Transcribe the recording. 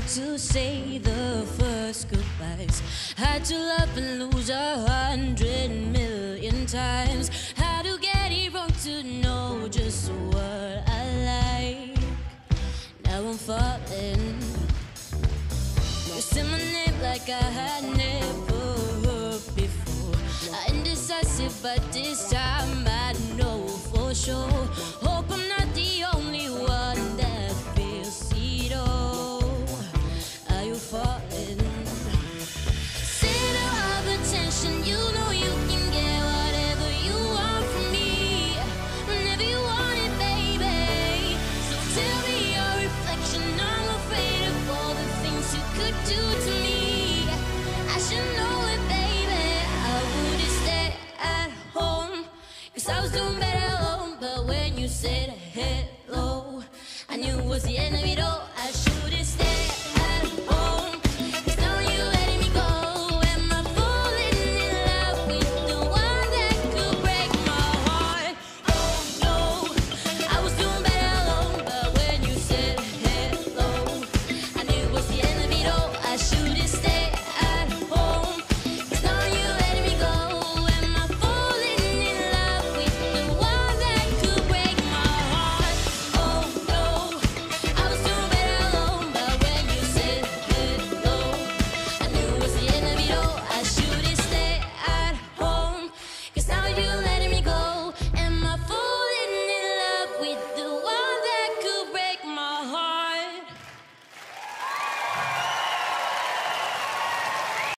to say the first goodbyes. Had to love and lose 100 million times. How to get it wrong to know just what I like. Now I'm falling. You say my name like I had never heard before. I'm indecisive, but this time